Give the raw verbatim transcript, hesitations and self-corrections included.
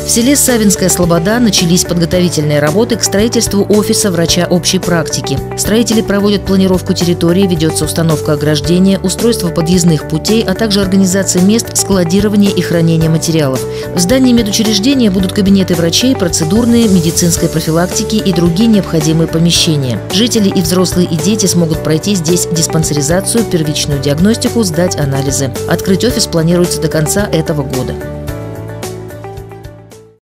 В селе Савинская Слобода начались подготовительные работы к строительству офиса врача общей практики. Строители проводят планировку территории, ведется установка ограждения, устройство подъездных путей, а также организация мест складирования и хранения материалов. В здании медучреждения будут кабинеты врачей, процедурные, медицинской профилактики и другие необходимые помещения. Жители и взрослые, и дети смогут пройти здесь диспансеризацию, первичную диагностику, сдать анализы. Открыть офис планируется до конца этого года.